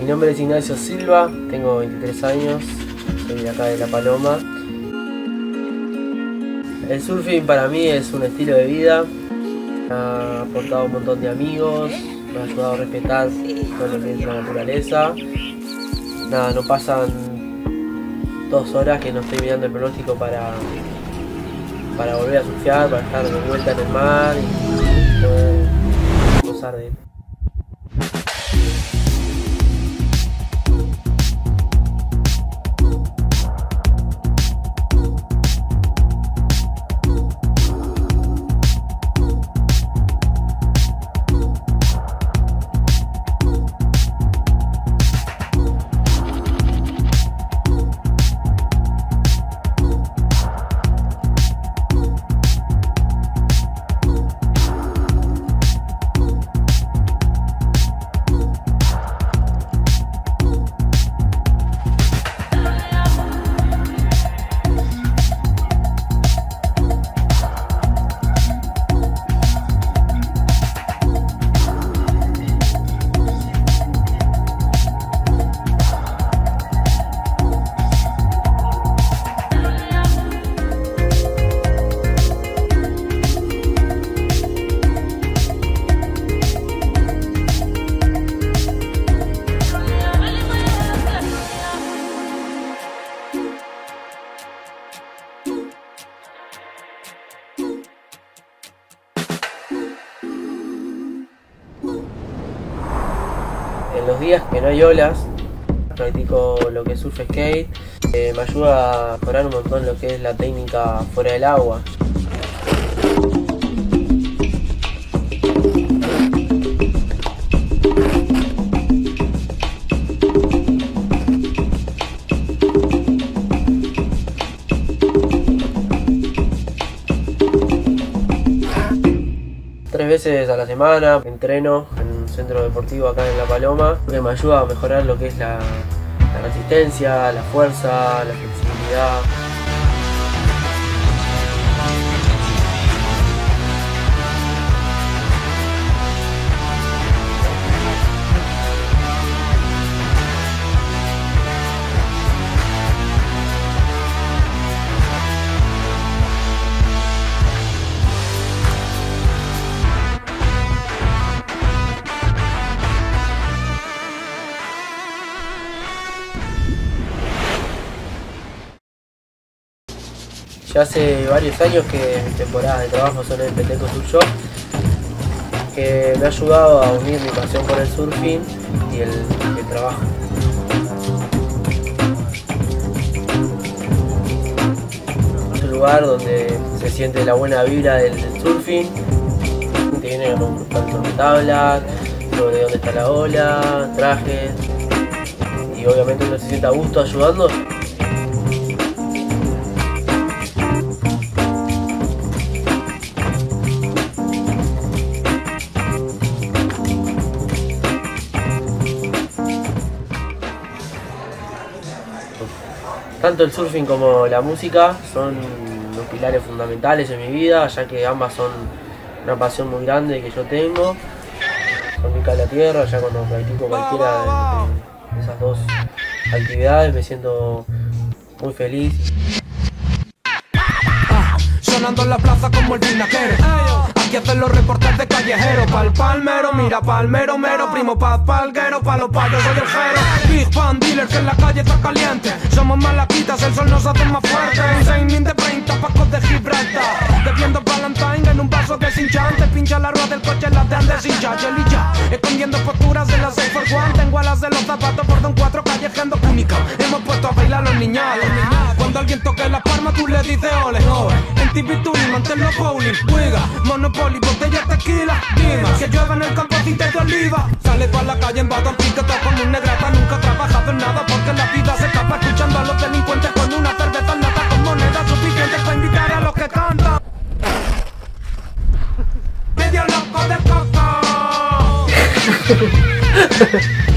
nombre es Ignacio Silva, tengo 23 años, soy de acá de La Paloma. El surfing para mí es un estilo de vida, me ha aportado un montón de amigos, me ha ayudado a respetar todo lo que es la naturaleza. Nada, no pasan 2 horas que no estoy mirando el pronóstico para volver a surfear, para estar de vuelta en el mar y poder gozar de él. En los días que no hay olas, practico lo que es surf skate, me ayuda a mejorar un montón lo que es la técnica fuera del agua. Tres veces a la semana entreno en un centro deportivo acá en La Paloma, que me ayuda a mejorar lo que es la resistencia, la fuerza, la flexibilidad. Ya hace varios años que mis temporadas de trabajo son en Peteco Surf Shop, que me ha ayudado a unir mi pasión por el surfing y el trabajo. Es un lugar donde se siente la buena vibra del surfing, te vienen con tanto de tablas, sobre dónde está la ola, trajes, y obviamente uno se siente a gusto ayudando. Tanto el surfing como la música son los pilares fundamentales en mi vida, ya que ambas son una pasión muy grande que yo tengo. Son mi cable a tierra, ya cuando practico cualquiera de esas dos actividades me siento muy feliz. Sonando en la plaza como el vinaquero. Aquí hacen los reportes de callejero. Pa'l palmero, mira palmero, mero. Primo paz palguero, pa' los payos soy el jero. Big fan dealer que en la calle está caliente. Somos malaquitas, el sol nos hace más fuerte. Insane de 30, pacos de Gibraltar. Debiendo Valentine en un vaso desinchante. Pincha la rueda del coche, las de Andes sin chachel y ya. Escondiendo posturas de las 6 for 1. Tengo alas de los zapatos por Don 4 callejando única. Hemos puesto a bailar los niñados. Cuando alguien toque la palma tú le dices ole. En TV2, manténlo bowling, Wiga, Monopoly, botella tequila, Dima, que llueve en el campo aceite de oliva. Sale pa' la calle en batón piqueto con un negrata. Nunca ha trabajado en nada porque la vida se escapa escuchando a los delincuentes con una cerveza en lata con monedas suficientes para invitar a los que cantan. Medio loco de coco.